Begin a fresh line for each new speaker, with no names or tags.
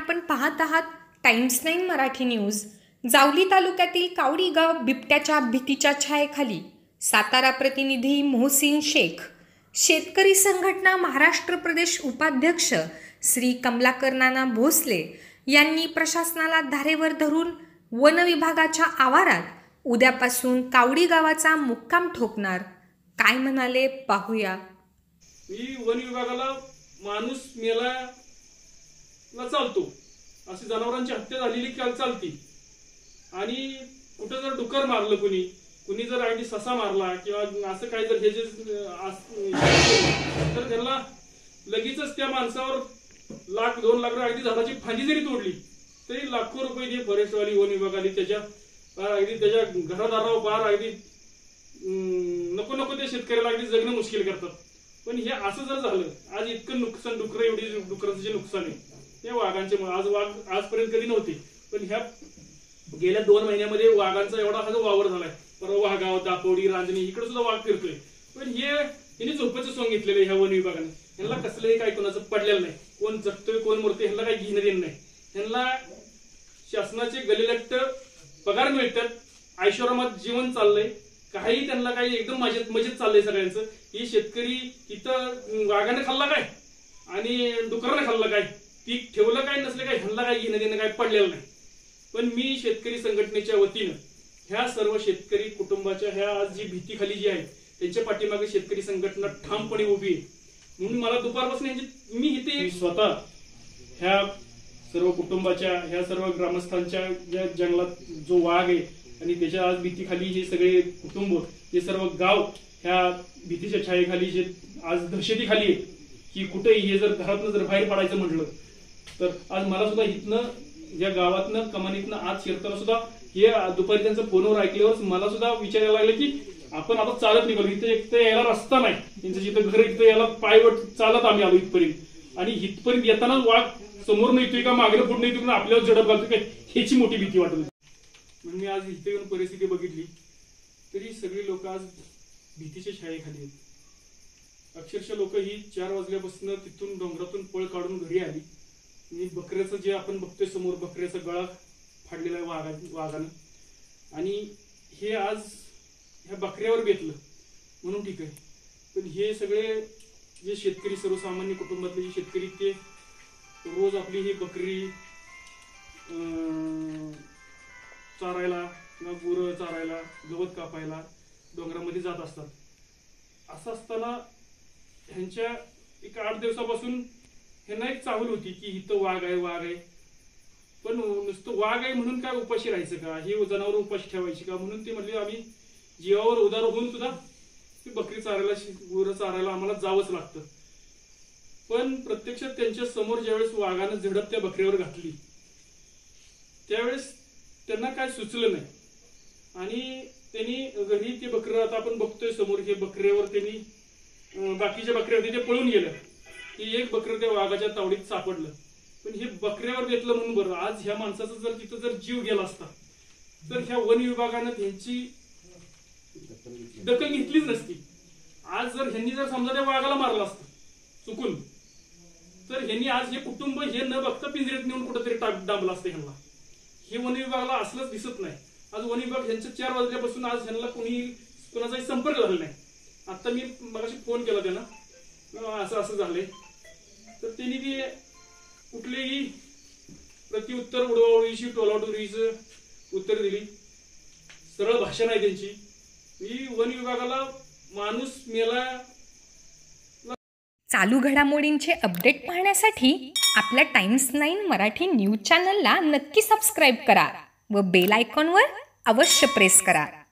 आपण पाहत आहात टाइम्स 9 मराठी न्यूज। जावली तालुक्यातील कावडी गाव बिबट्याच्या भीतीच्या छायेखाली। सातारा प्रतिनिधी मोहसिन शेख। शेतकरी संघटना महाराष्ट्र प्रदेश उपाध्यक्ष श्री कमलाकर नाना भोसले यांनी प्रशासनाला धारेवर धरून वन विभागाच्या आवारात उद्यापासून कावडी गावाचा मुक्काम ठोकणार। काय म्हणाले पाहूया।
वन विभागाला माणूस मेला चालतो, अशी जनावरांची हत्या झालेली चालती आणि कुठे जर डुकर मारलं कुणी जर अगदी ससा मारला किंवा असं काही जर हे जे तर त्यांना लगेचच त्या माणसावर लाख 2 लाख अगदी झाडाची फांदी जरी तोडली तरी लाखो रुपये ते फॉरेस्टवाली वन विभागाने त्याच्या अगदी त्याच्या घरादारावर बार अगदी नको ते शेतकऱ्याला अगदी जगणं मुश्किल करतात। पण हे असं जर झालं, आज इतकं नुकसान डुकरांचं जे नुकसान आहे त्या वाघांचे आज वाघ आजपर्यंत कधी नव्हते, पण ह्या गेल्या 2 महिन्यामध्ये वाघांचा एवढा हा जो वावर झालाय। परवा वाघाव, दापोडी, रांजणी इकडे सुद्धा वाघ फिरतोय। पण हे झोपेचं सोंग घेतलेलं ह्या वन विभागाने। ह्यांना कसलंही काही कोणाचं पडलेलं नाही, कोण जगतोय कोण मरतोय ह्यांना काही घेणं देणं नाही। ह्यांना शासनाचे गलिलट्ट पगार मिळतात, ऐश्वर्यात जीवन चाललंय, काही त्यांना काही एकदम मजेत चाललंय सगळ्यांचं। ही शेतकरी इथं वाघाने खाल्ला काय आणि डुकराने खाल्ला काय, पीक ठेवलं काय नसलं काय, ह्यांना काही घेणं देणं काय पडलेलं नाही। पण मी शेतकरी संघटनेच्या वतीनं ह्या सर्व शेतकरी कुटुंबाच्या ह्या आज जी भीती खाली जी आहे त्यांच्या पाठीमागे शेतकरी संघटना ठामपणे उभी आहे। म्हणून मला दुपारपासून मी इथे स्वतः ह्या सर्व कुटुंबाच्या ह्या सर्व ग्रामस्थांच्या ज्या जंगलात जो वाघ आहे आणि त्याच्या आज भीतीखाली हे सगळे कुटुंब, हे सर्व गाव ह्या भीतीच्या छायेखाली जे आज दहशतीखाली आहे की कुठेही हे जर घरातनं जर बाहेर पडायचं म्हटलं तर आज मला सुद्धा इथनं या गावातनं कमानीतनं आज शिरताना सुद्धा हे दुपारी त्यांचं फोनवर ऐकल्यावर मला सुद्धा विचारायला लागलं की आपण आता चालत निघालो, इथं यायला रस्ता नाही, त्यांचं जिथं घर इथं यायला पायवट चालत आम्ही आलो इथपर्यंत। आणि इथपर्यंत येताना वाघ समोर येतोय का मागणं पुढे येतोय का आपल्यावर झडप घालतोय काय ह्याची मोठी भीती वाटत होती। म्हणून मी आज इथे येऊन परिस्थिती बघितली तरी सगळी लोक आज भीतीच्या छायेखाली आहेत। अक्षरशः लोक ही 4 वाजल्यापासून तिथून डोंगरातून पळ काढून घरी आली। आणि बकऱ्याचं जे आपण बघतोय समोर बकऱ्याचा गळा फाडलेला आहे वाघानं, आणि हे आज ह्या बकऱ्यावर बेतलं म्हणून ठीक आहे। पण हे सगळे जे शेतकरी सर्वसामान्य कुटुंबातले जे शेतकरी ते रोज आपली ही बकरी चारायला किंवा गुरं चारायला गवत कापायला डोंगरामध्ये जात असतात। असं असताना ह्यांच्या एक 8 दिवसापासून ह्यांना एक चाहूल होती की इथं वाघ आहे, पण नुसतं वाघ आहे म्हणून काय उपाशी राहायचं का, ही जनावर उपाशी ठेवायची का, म्हणून ते म्हणले आम्ही जीवावर उदार होऊन सुद्धा ती बकरी चारायला गुरं चारायला आम्हाला जावंच लागतं। पण प्रत्यक्षात त्यांच्या समोर ज्यावेळेस वाघानं झडप त्या बकरीवर घातली त्यावेळेस त्यांना काय सुचलं नाही आणि त्यांनी घरी ते बकरं आता आपण बघतोय समोर हे बकऱ्यावर त्यांनी बाकीच्या बकऱ्यावर ते पळून गेलं की एक बकरं त्या वाघाच्या तावडीत सापडलं। पण हे बकऱ्यावर घेतलं म्हणून बरं, आज ह्या माणसाचा जर तिथं जर जीव गेला असता तर ह्या वन विभागानं त्यांची दखल घेतलीच नसती। आज जर ह्यांनी जर समजा त्या वाघाला मारलं असतं चुकून तर ह्यांनी आज हे कुटुंब हे न बघता पिंजऱ्यात नेऊन कुठेतरी डांबलं असतं ह्यांना। हे वन विभागाला असलंच दिसत नाही। आज वन विभाग ह्यांच्या 4 वाजल्यापासून आज ह्यांना कोणाचाही संपर्क झाला नाही। आता मी मगाशी फोन केला त्यांना असं झालंय तर त्यांनी ती कुठलीही प्रत्युत्तर उडवाउडवीची टोलाटोलीचं उत्तर दिली, सरळ भाषा नाही त्यांची। ही वन विभागाला माणूस मेला।
चालू घडामोडींचे अपडेट पाहण्यासाठी आपल्या टाइम्स 9 मराठी न्यूज चॅनलला नक्की सबस्क्राईब करा व बेल आयकॉनवर अवश्य प्रेस करा।